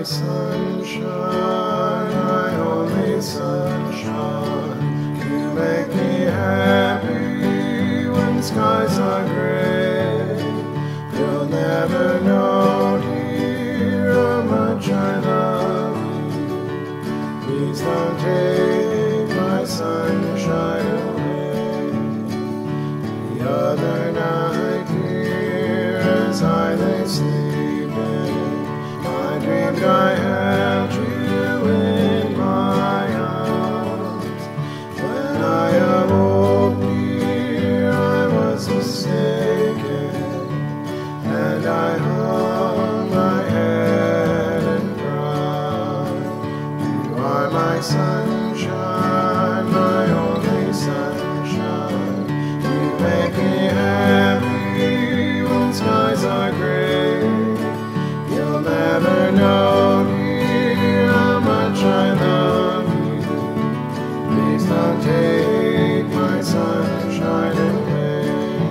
sunshine, my only sunshine. You make me happy when skies are gray. You'll never know, dear, how much I love you. Please don't take my sunshine away. The other night, dear, as I lay sleeping, I dreamed I held you in my arms. When I awoke, dear, I was mistaken, and I hung my head and cried. You are my sunshine, my only sunshine. You make me happy when skies are gray. You'll never know, dear, how much I love you. Please don't take my sunshine away.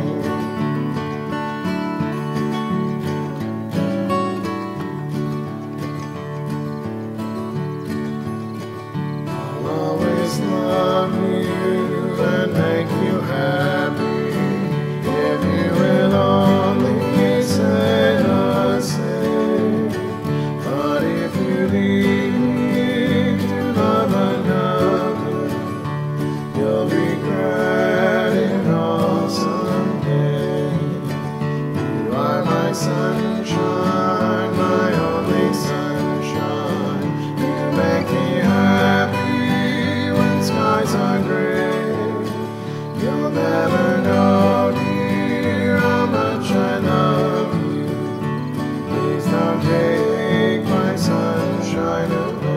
I'll always love you and make you happy if you will only say the same. But if you leave me to love another, you'll regret it all someday. You are my sunshine, my only sunshine. You make me happy when skies are gray. You'll never know, dear, how much I love you. Please don't take my sunshine away.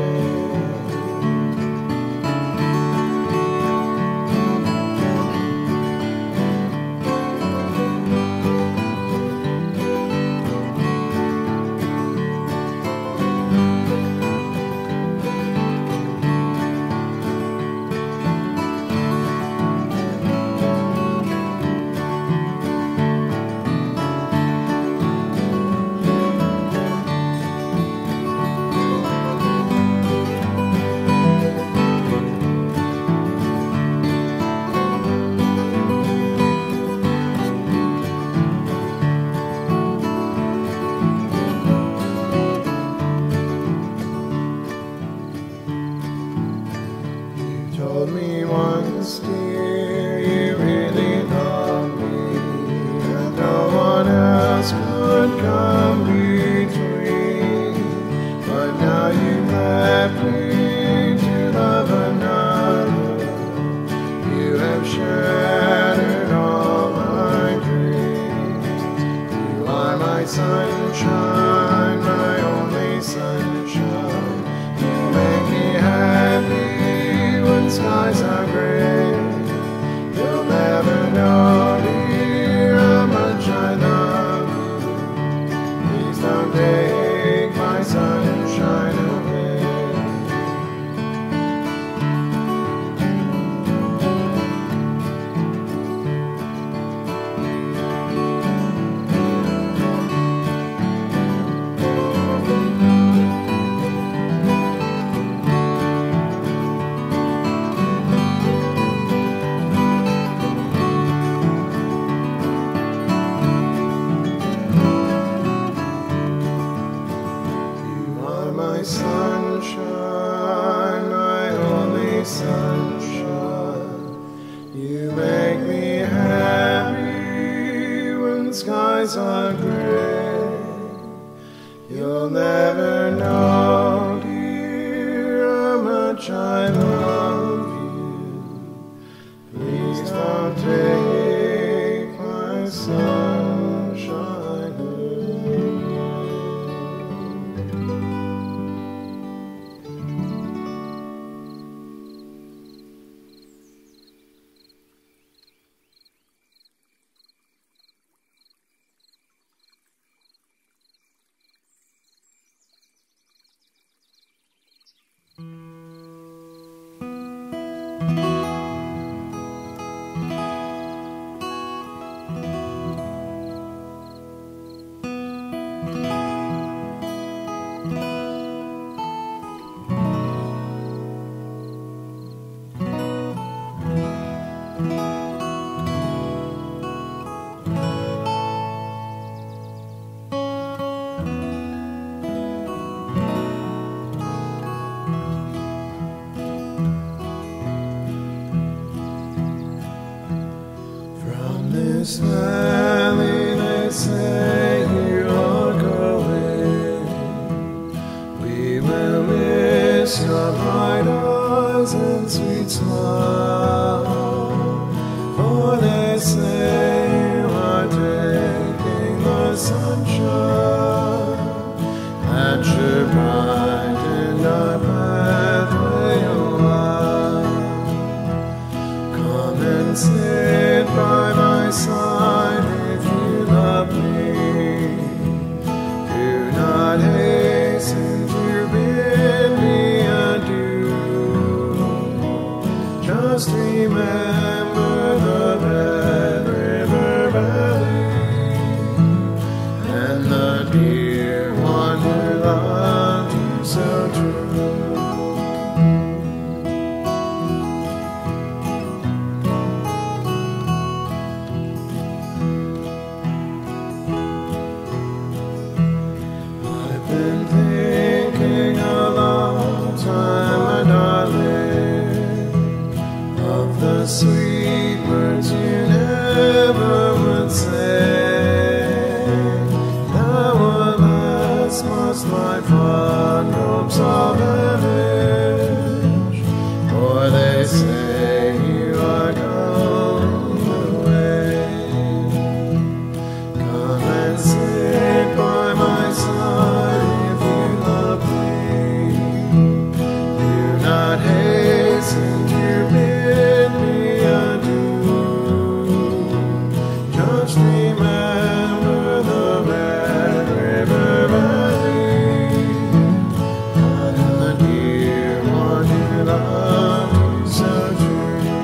You told me once, dear, you really loved me, and no one else could come between. But now you've left me to love another. You have shattered all my dreams. You are my sunshine, my only sunshine. You make me happy when skies are gray. You'll never know, dear, how much I love you. Please don't take my sunshine away. My sunshine, my only sunshine. You make me happy when skies are gray. You'll never know, dear, how much I love you. Please don't take my sunshine away. Just remember the Red River Valley and the dear one who loved you so true.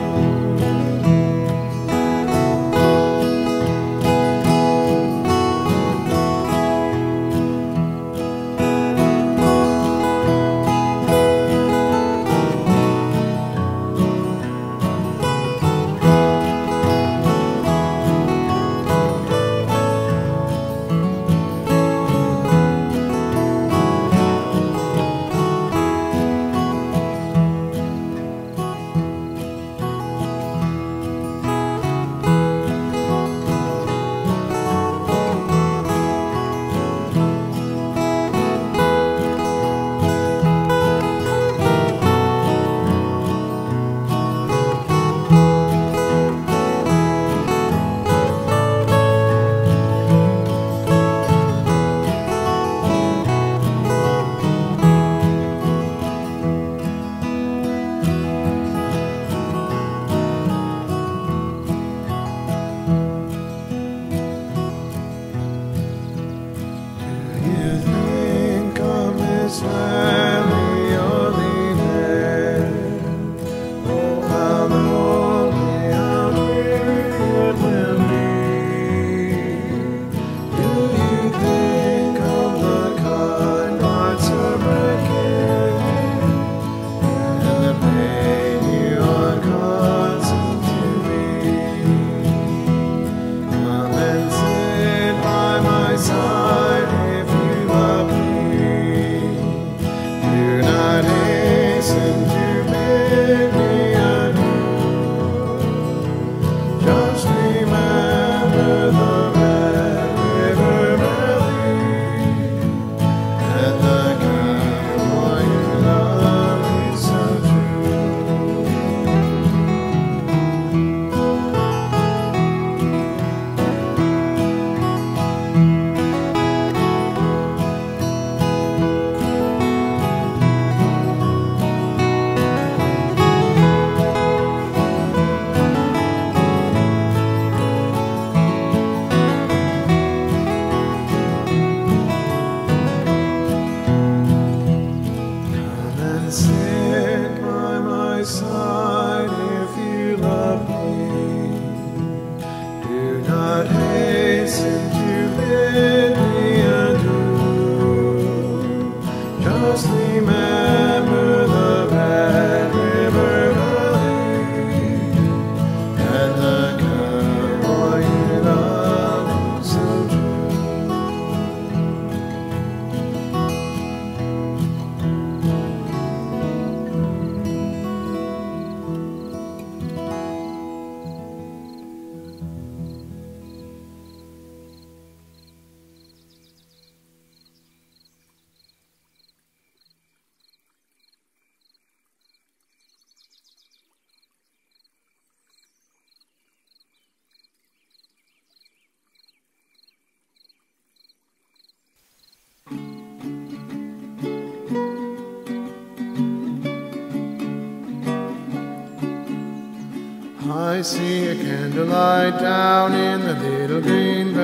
I see a candlelight down in the little green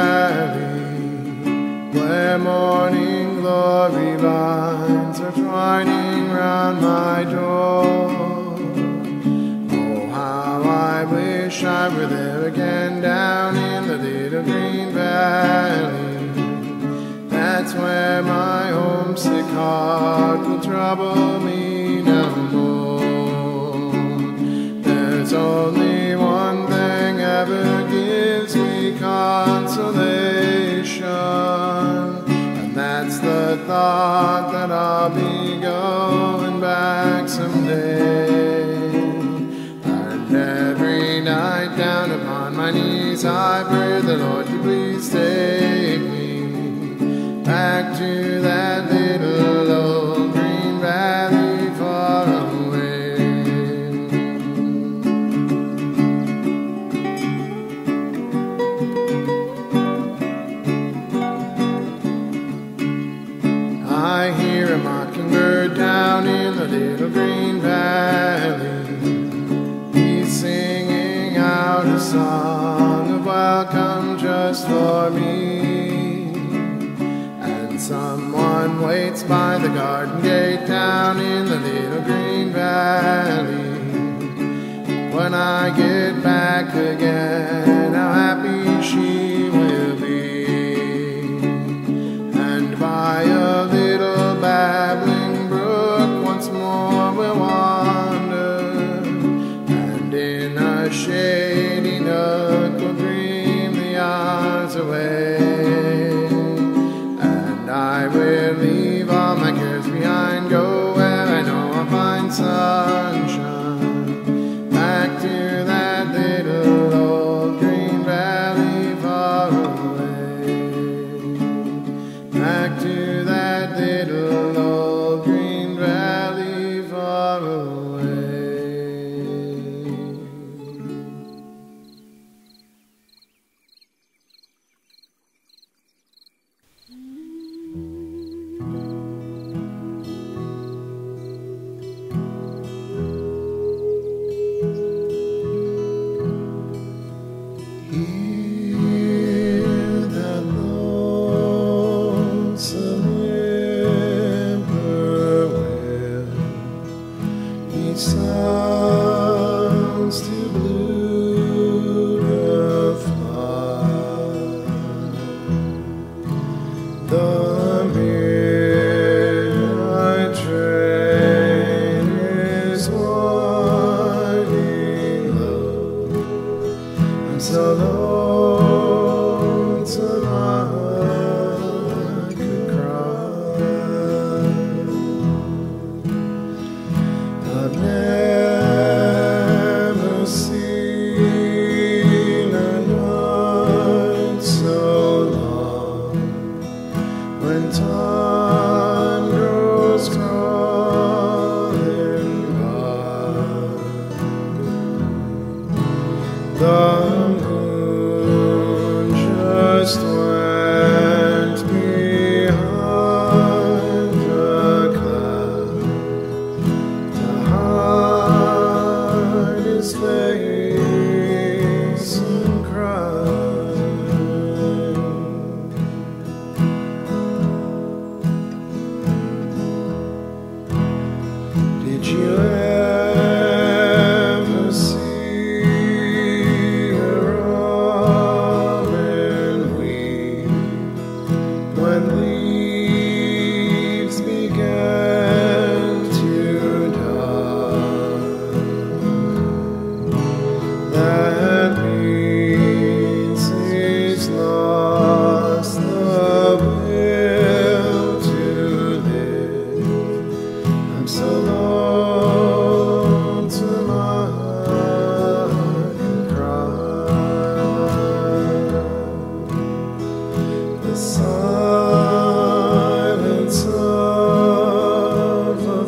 valley, where morning glory vines are twining round my door. Oh, how I wish I were there again down in the little green valley. That's where my homesick heart will trouble me no more. There's only one thing ever gives me consolation, and that's the thought that I'll be going back someday. And every night down upon my knees I pray the Lord to please take me back to that little old green valley far away. I hear a mockingbird down in the little green valley. He's singing out a song of welcome come just for me. And someone waits by the garden gate down in the little green valley. When I get back again, how happy she will be. And by a little babbling brook once more we'll wander, and in a shady nook we'll dream the hours away. And I will leave all my cares behind, go where I know I'll find sunshine, back to that little old green valley far away, back to that little old green valley far away. Hear that lonesome whippoorwill, he sounds too blue to fly. The midnight train is winding low. I'm so lonesome I could cry. I've never seen a night so long, when time goes crawling by. The moon just went behind the cloud to hide his face and cry. Did you ever see a robin weep when leaves began to die? That means he's lost the will to live. I'm so lonesome I can cry. The silence of a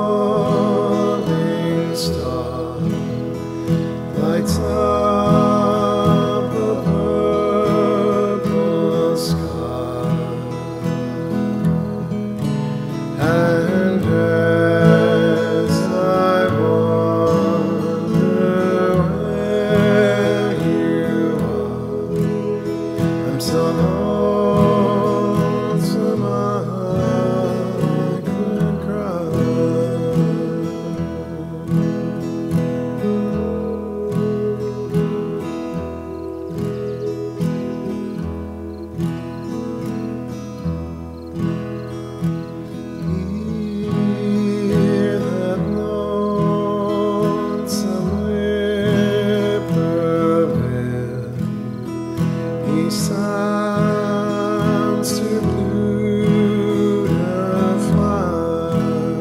falling star lights up a purple sky. And as I wonder where you are, I'm so lonesome I could cry. Hear that lonesome whippoorwill, he sounds too blue to fly.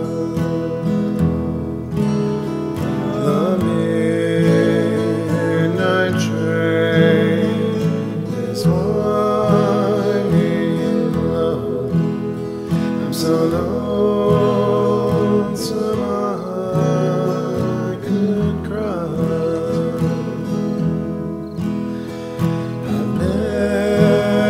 The midnight train is winding low. I'm so lonesome I could cry. I've never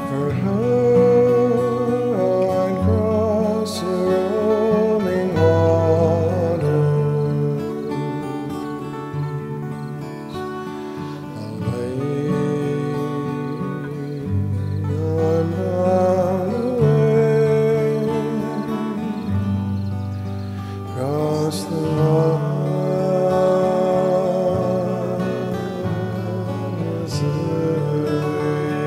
For her I'd cross the rolling waters, away I'm bound away, cross the waters away.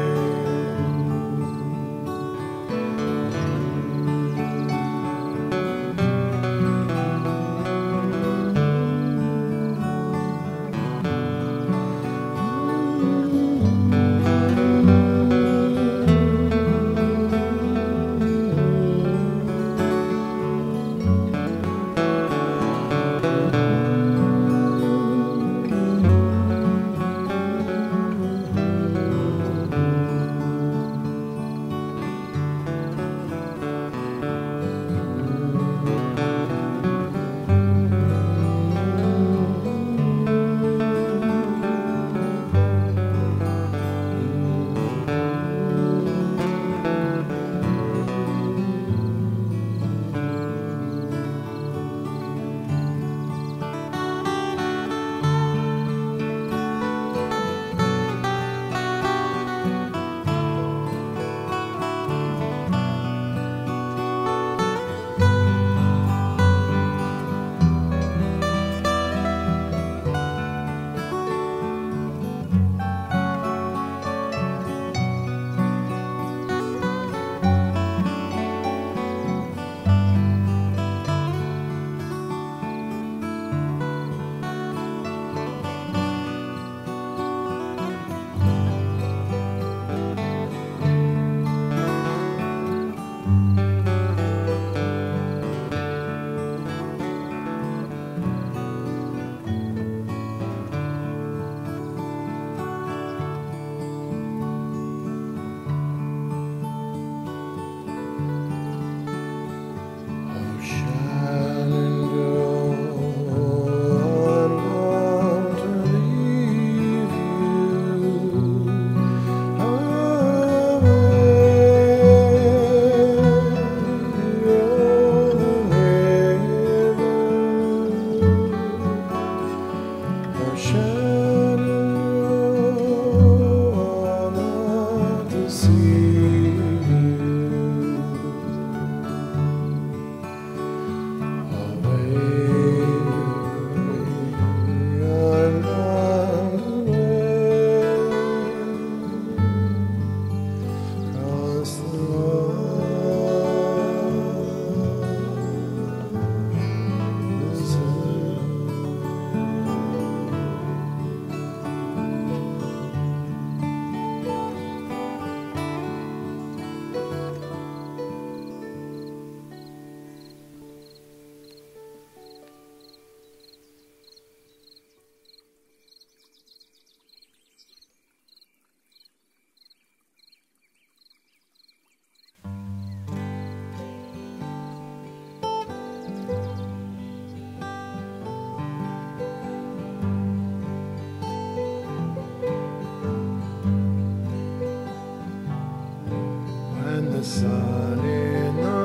The sun in the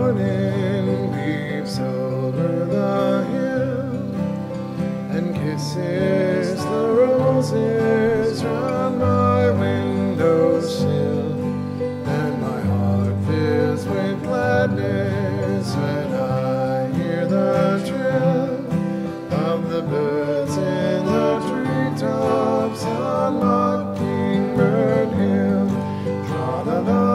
morning peeps over the hill and kisses the roses round my windowsill, and my heart fills with gladness when I hear the trill of the birds in the treetops on Mockingbird Hill. Tra-la-la.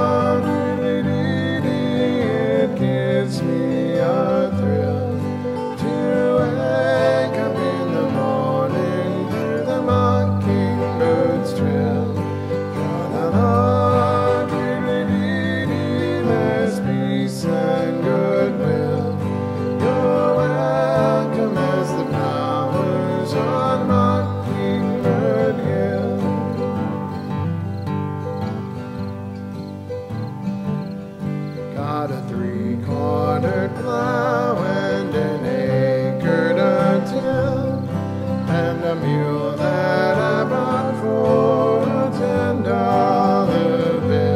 Got a three-cornered plow and an acre to till, and a mule that I bought for a $10 bill.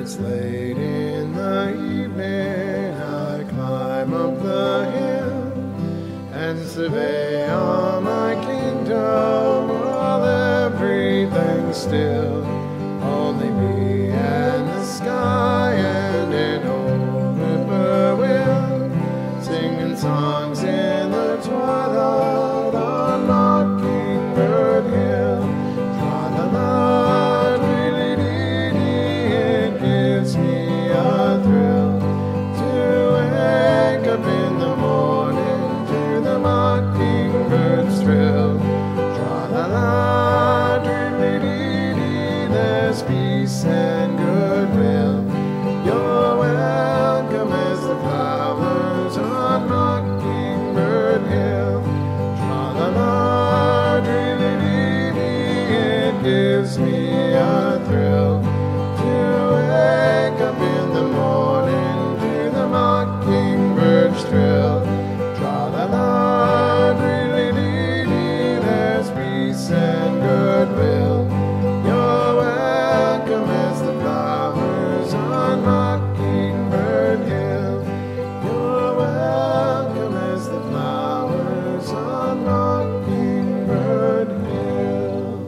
It's late in the evening, I climb up the hill and survey all my kingdom, while everything's still. Only me and the sky and an old whippoorwill, singing songs in the twilight on Mockingbird Hill. Tra-la-la, dee-dee-dee-dee, it gives me a thrill to wake up in the morning to the mockingbird's trill. Tra-la-la, dee-dee-dee-dee, there's peace and goodwill. You're welcome as the flowers on Mockingbird Hill. Tra-la-la, dee-dee-dee-dee, it gives me a thrill to wake up in the morning to the mockingbird's trill. Tra-la-la, dee-dee-dee-dee, there's peace and goodwill. You're welcome as the flowers on Mockingbird Hill. You're welcome as the flowers on Mockingbird Hill.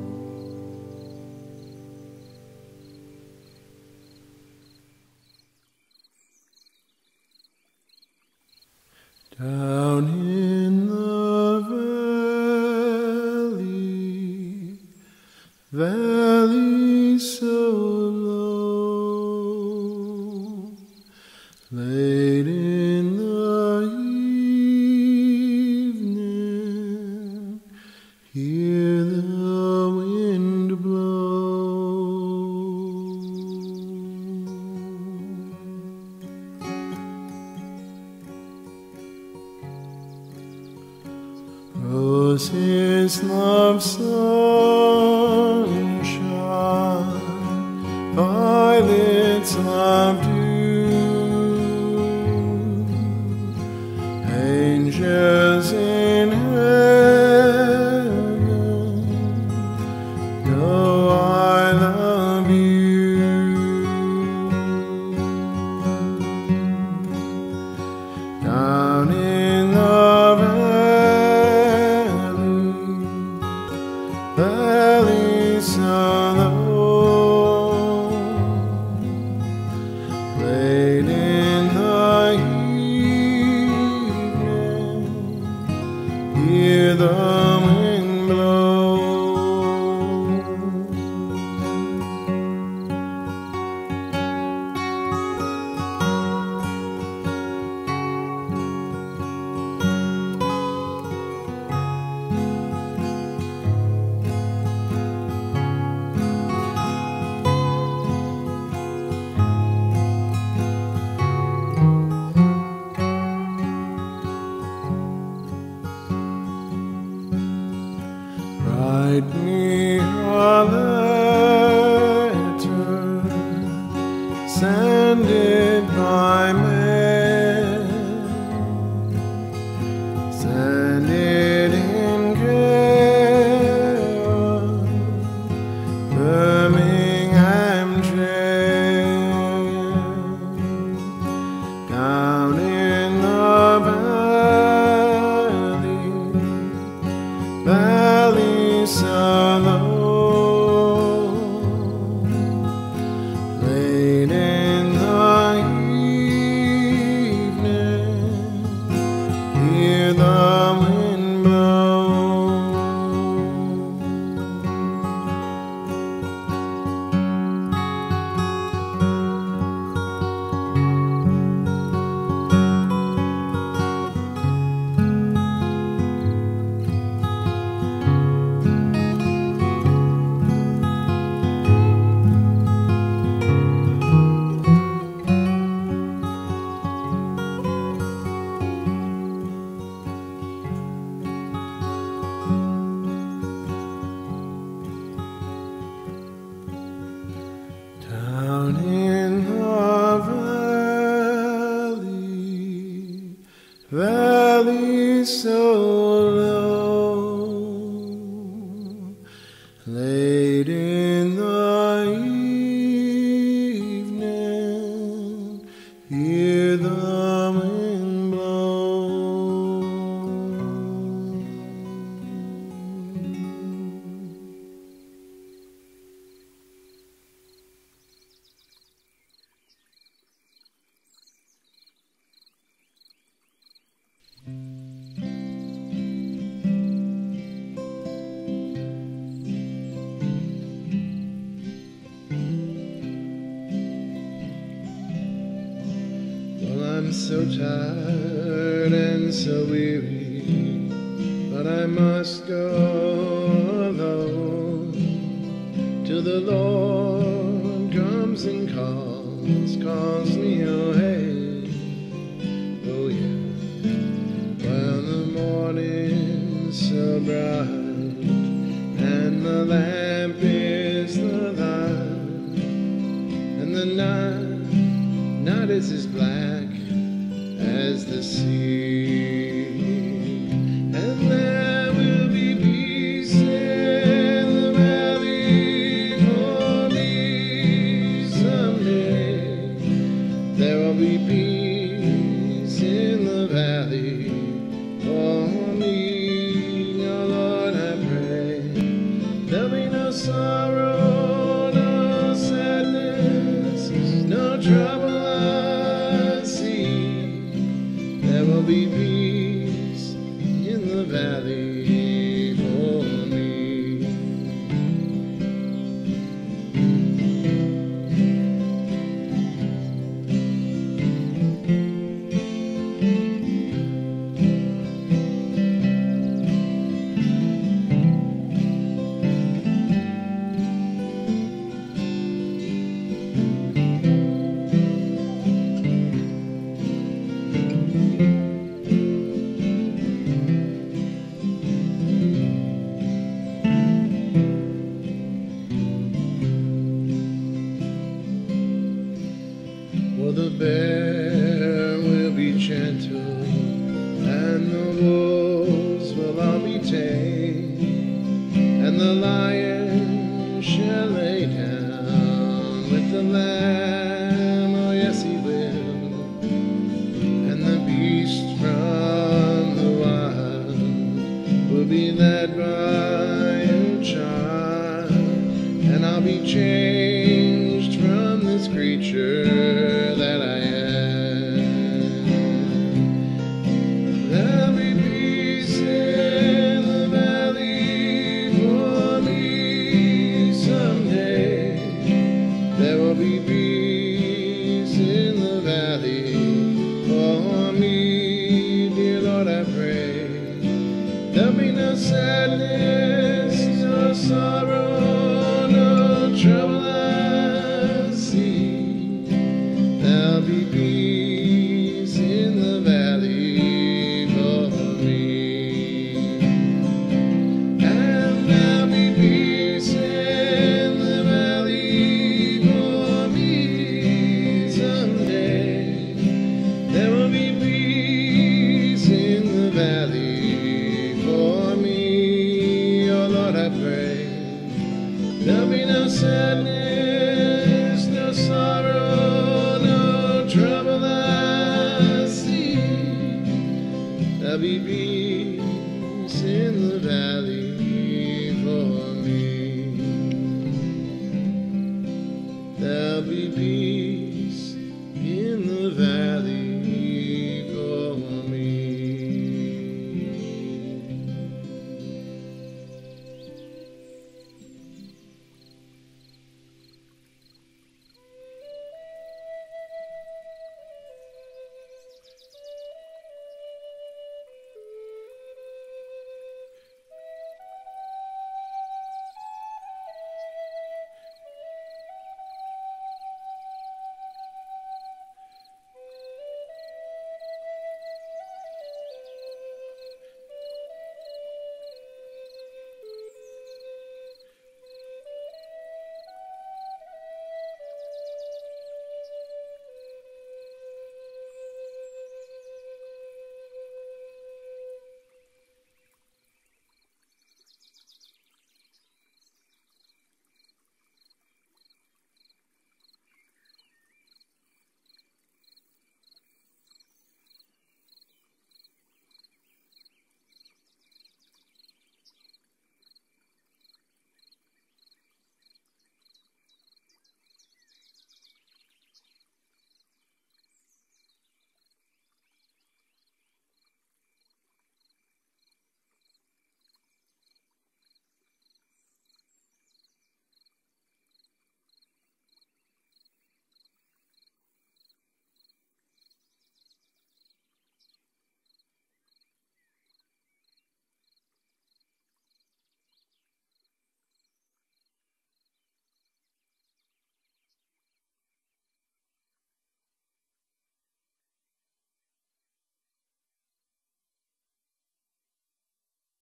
Down in the valley so low, late in the evening, hear the wind blow. Roses love sunshine, violets love dew, angels in heaven know I love you. Down in the valley so low, late in the evening, hear the wind blow. Write me a letter, send it by mail, send it in care of Birmingham jail. Down in the valley so low, late in the evening, hear the wind blow. so tired and so weary, but I must go alone till the Lord comes and calls me away. Oh yeah, well the morning's so bright and the lamp is the light, and the night is as black as the sea, and there will be peace in the valley for me someday. There will be peace in the valley for me. Oh Lord, I pray there'll be no sorrow, no sadness, no trouble. There will be peace in the valley for me. For the bear will be gentle, and the wolves will all be tame, and the lion shall lay down with the lamb, oh yes he will, and the beast from the wild will be led by a child, and I'll be changed from this creature that I am. There'll be peace in the valley for me someday. There will be peace in the valley for me, dear Lord, I pray. There'll be no sadness, no sorrow, no trouble I see. There'll be peace in the valley for me, and there'll be peace in the valley for me someday. There will be peace in the valley for me. Oh Lord, I pray there'll be no sadness, no sorrow, no trouble I see. There'll be peace in the valley